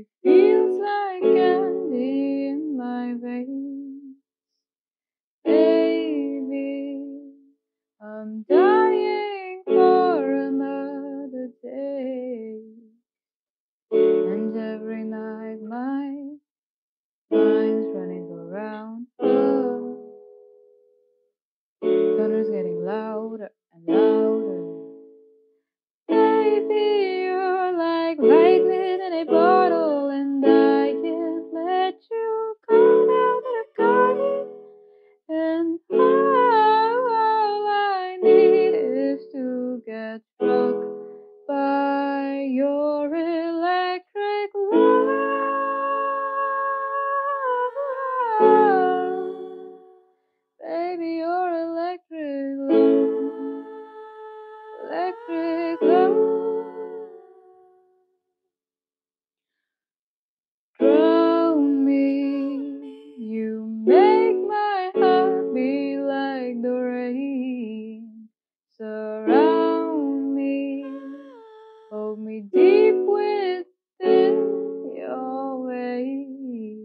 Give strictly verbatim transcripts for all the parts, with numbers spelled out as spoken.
She feels like candy in my veins. Baby, I'm dying for another day. And every night my mind's running around. Oh, thunder's getting louder and louder. Baby, you're like lightning in a bottle, and I can't let you go now that I've got it. And all I need is to get struck by your electric love. Baby, your electric love. Electric love. Drown me, you make my heart beat like the rain. Surround me, hold me deep within your waves.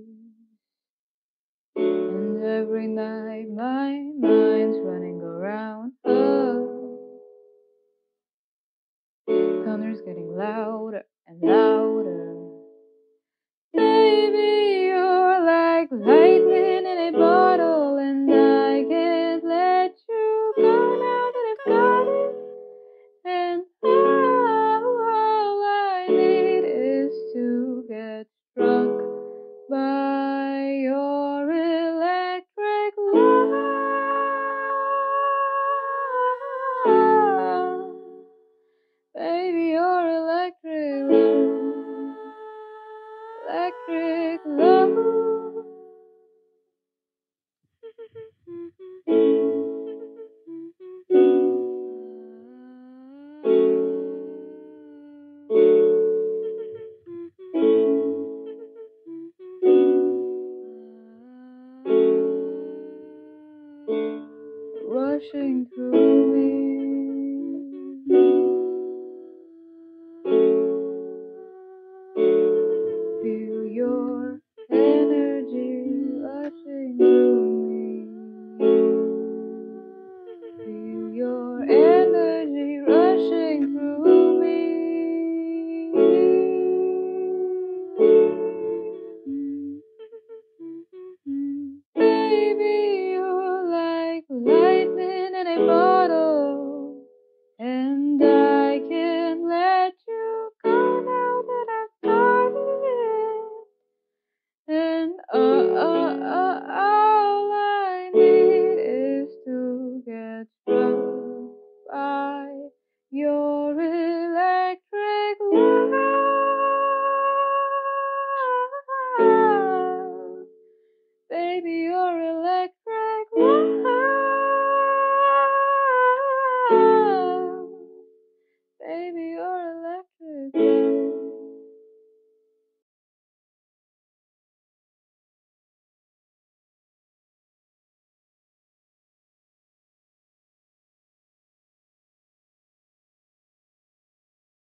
And every night my mind's running around. Oh, thunder's getting louder